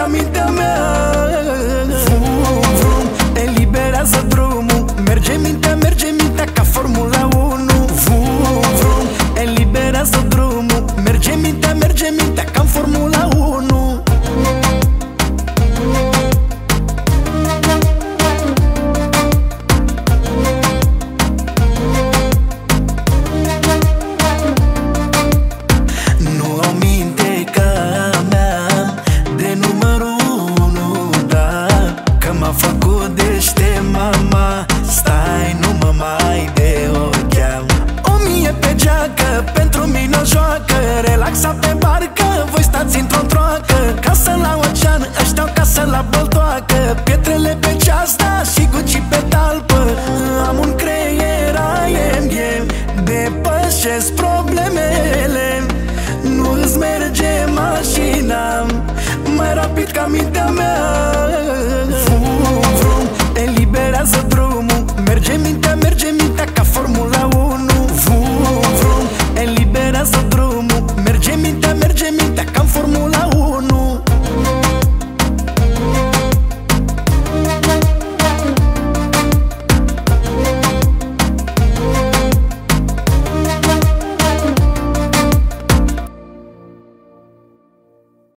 ca mintea mea. Vrum, vrum, eliberează drumul. Merge mintea ca Formula 1. Vrum, vrum, eliberează drumul. Merge mintea ca în Formula 1. Nu au minte ca mea de numărul 1, da, că m-a făcut deștept mama. Stai, nu mă mai de ocheam. 1000 pe geacă, pentru mine o joacă. Relaxat pe barcă, voi stați într-o troacă. Casă la ocean, ăștia-o casă la Băltoacă. Pietrele pe ceasta și Gucci pe talpă. Am un creier IMG, depășesc problemele. Nu îți merge mașina mai rapid ca mintea mea.